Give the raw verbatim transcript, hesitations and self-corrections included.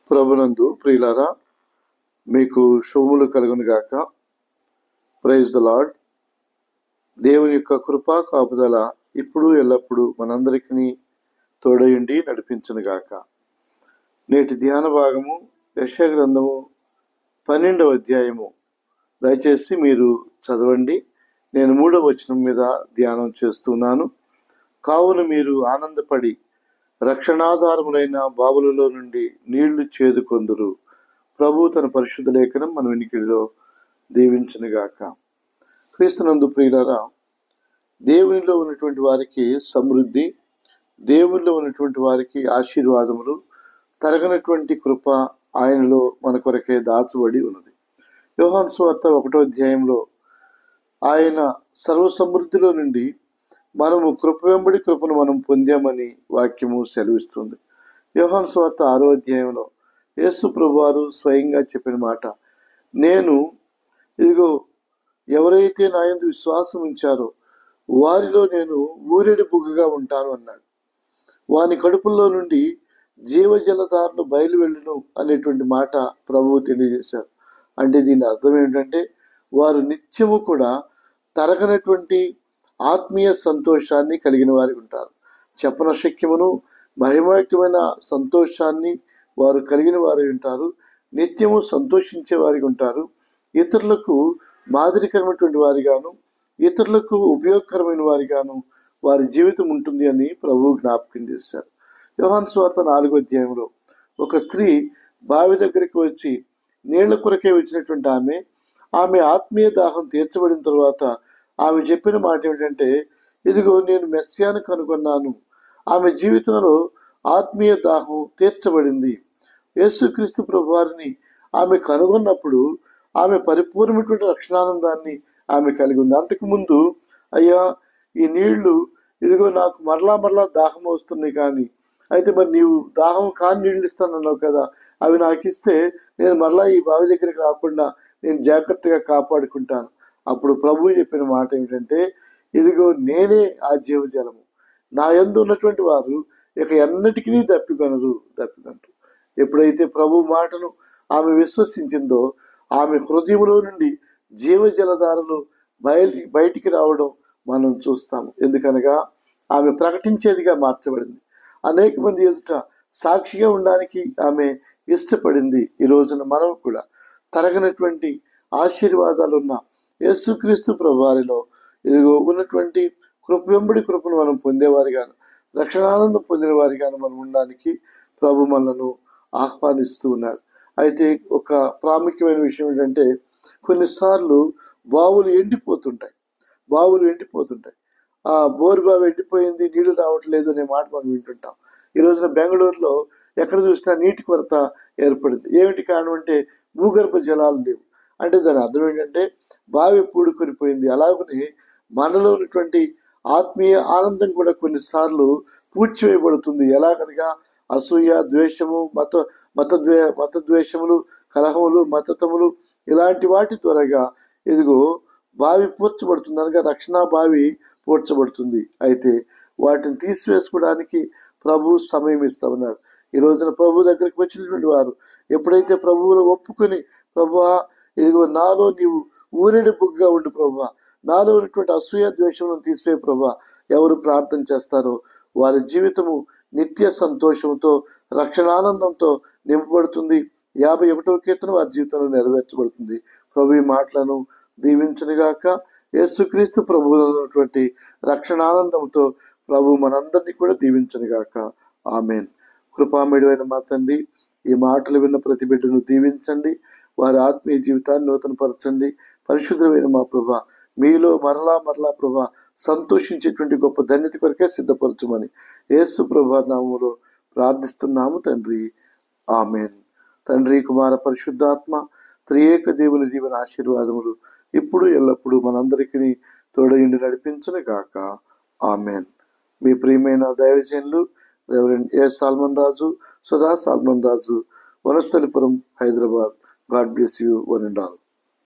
ప్రభునందు ప్రియులారా, మీకు శుభములు కలుగును గాక. Praise the lord. దేవుని యొక్క కృపా కాపుదల ఇప్పుడు ఎల్లప్పుడూ మనందరికీ తోడయుండి నడిపించును గాక. నేటి ధ్యాన భాగము యెషయా గ్రంథము పన్నెండవ అధ్యాయము. దయచేసి మీరు చదవండి. నేను మూడవ వచనం మీద ధ్యానం చేస్తున్నాను. కావున మీరు ఆనందపడి రక్షణాధారములైన బావులలో నుండి నీళ్లు చేదుకొందురు. ప్రభు తన పరిశుద్ధ లేఖనం మన వినికిడిలో దీవించునుగాక. క్రీస్తునందు ప్రియులారా, దేవునిలో ఉన్నటువంటి వారికి సమృద్ధి, దేవునిలో ఉన్నటువంటి వారికి ఆశీర్వాదములు, తరగనటువంటి కృప ఆయనలో మన కొరకే దాచబడి ఉన్నది. యోహాను సువార్త ఒకటో అధ్యాయంలో ఆయన సర్వసమృద్ధిలో నుండి మనము కృప వెంబడి కృపను మనం పొందామని వాక్యము సెలవిస్తుంది. యోహాను సువార్త ఆరో అధ్యాయంలో యేసు ప్రభువారు స్వయంగా చెప్పిన మాట, నేను ఇదిగో ఎవరైతే నా యందు విశ్వాసం ఉంచారో వారిలో నేను ఊరేడి బుగ్గగా ఉంటాను అన్నాడు. వాని కడుపుల్లో నుండి జీవజలధారలు బయలు వెళ్ళును అనేటువంటి మాట ప్రభువు తెలియజేశారు. అంటే దీని అర్థం ఏంటంటే, వారు నిత్యము కూడా తరగనటువంటి ఆత్మీయ సంతోషాన్ని కలిగిన వారికి ఉంటారు. చెప్పనశక్యమును మహిమాయుక్తమైన సంతోషాన్ని వారు కలిగిన వారు ఉంటారు. నిత్యము సంతోషించే వారికి ఉంటారు. ఇతరులకు మాదిరికరమైనటువంటి వారిగాను, ఇతరులకు ఉపయోగకరమైన వారిగాను వారి జీవితం ఉంటుంది అని ప్రభువు జ్ఞాపకం చేశారు. యోహాను సువార్త నాలుగో అధ్యాయంలో ఒక స్త్రీ బావి దగ్గరికి వచ్చి నీళ్ల కొరకే వచ్చినటువంటి ఆమె ఆమె ఆత్మీయ దాహం తీర్చబడిన తర్వాత ఆమె చెప్పిన మాట ఏమిటంటే, ఇదిగో నేను మెస్సియాను కనుగొన్నాను. ఆమె జీవితంలో ఆత్మీయ దాహం తీర్చబడింది. యేసుక్రీస్తు ప్రభువారిని ఆమె కనుగొన్నప్పుడు ఆమె పరిపూర్ణమైనటువంటి రక్షణానందాన్ని ఆమె కలిగి ఉంది. అంతకుముందు, అయ్యా ఈ నీళ్లు ఇదిగో నాకు మరలా మరలా దాహం వస్తున్నాయి, కానీ అయితే మరి నీవు దాహం కాని నీళ్ళు ఇస్తానన్నావు కదా, అవి నాకు ఇస్తే నేను మరలా ఈ బావి దగ్గరికి రాకుండా నేను జాగ్రత్తగా కాపాడుకుంటాను. అప్పుడు ప్రభువు చెప్పిన మాట ఏమిటంటే, ఇదిగో నేనే ఆ జీవజలము. నా యందు ఉన్నటువంటి వారు ఇక ఎన్నటికీ దప్పికొనరు దప్పికొనరు ఎప్పుడైతే ప్రభు మాటను ఆమె విశ్వసించిందో ఆమె హృదయంలో నుండి జీవజలధారలు బయలు బయటికి రావడం మనం చూస్తాము. ఎందుకనగా ఆమె ప్రకటించేదిగా మార్చబడింది. అనేక మంది ఎదుట సాక్షిగా ఉండడానికి ఆమె ఇష్టపడింది. ఈ రోజున మనం కూడా తరగనటువంటి ఆశీర్వాదాలు ఉన్న యేసుక్రీస్తు ప్రభువారిలో ఇదిగో ఉన్నటువంటి కృప వెంబడి కృపను మనం పొందేవారిగాను, రక్షణానందం పొందిన వారిగాను మనం ఉండడానికి ప్రభు మనలను ఆహ్వానిస్తూ ఉన్నాడు. అయితే ఒక ప్రాముఖ్యమైన విషయం ఏంటంటే, కొన్నిసార్లు బావులు ఎండిపోతుంటాయి బావులు ఎండిపోతుంటాయి ఆ బోరు బావి ఎండిపోయింది, నీళ్లు రావట్లేదు అనే మాట మనం వింటుంటాం. ఈ రోజున బెంగళూరులో ఎక్కడ చూసినా నీటి కొరత ఏర్పడింది. ఏమిటి కారణం అంటే, భూగర్భ జలాలు లేవు. అంటే దాని అర్థం ఏంటంటే, బావి పూడుకొనిపోయింది. అలాగనే మనలో ఉన్నటువంటి ఆత్మీయ ఆనందం కూడా కొన్నిసార్లు పూడ్చివేయబడుతుంది. ఎలాగనగా అసూయ, ద్వేషము, మత మతద్వే మతద్వేషములు, కలహములు, మతతములు ఇలాంటి వాటి ద్వారాగా ఇదిగో బావి పూడ్చబడుతుంది, అనగా రక్షణ బావి పూడ్చబడుతుంది. అయితే వాటిని తీసివేసుకోవడానికి ప్రభు సమయం ఇస్తా ఉన్నాడు. ఈ రోజున ప్రభు దగ్గరికి వచ్చినటువంటి వారు ఎప్పుడైతే ప్రభువును ఒప్పుకొని, ప్రభువా ఇదిగో నాలో నీవు ఊరేడి బుగ్గా ఉండు ప్రభువా, నాలో ఉన్నటువంటి అసూయ ద్వేషములను తీసే ప్రభువా, ఎవరు ప్రార్థన చేస్తారో వారి జీవితము నిత్య సంతోషంతో రక్షణానందంతో నింపబడుతుంది. యాభై ఒకటవ కీర్తన వారి జీవితంలో నెరవేర్చబడుతుంది. ప్రభు ఈ మాటలను దీవించునుగాక. యేసుక్రీస్తు ప్రభువులో ఉన్నటువంటి రక్షణానందంతో ప్రభు మనందరినీ కూడా దీవించునుగాక. ఆమెన్. కృపామయుడైన మా తండ్రి, ఈ మాటలు విన్న ప్రతి బిడ్డను దీవించండి, వారి ఆత్మీయ జీవితాన్ని నూతనపరచండి. పరిశుద్ధమైన మా ప్రభా, మీలో మరలా మరలా ప్రభా సంతోషించేటువంటి గొప్ప ధన్యత కొరకే సిద్ధపరచమని యేసు ప్రభా నామములో ప్రార్థిస్తున్నాము తండ్రి. ఆమెన్. తండ్రి, కుమార, పరిశుద్ధాత్మ త్రియేక దేవుని దీవెన ఆశీర్వాదములు ఇప్పుడు ఎల్లప్పుడూ మనందరికీ తోడయుండి నడిపించును గాక. ఆమెన్. మీ ప్రియమైన దైవజనులు reverend A Solomon Raju, Sudha Solomon Raju, Vanasthalipuram, Hyderabad. God bless you one and all.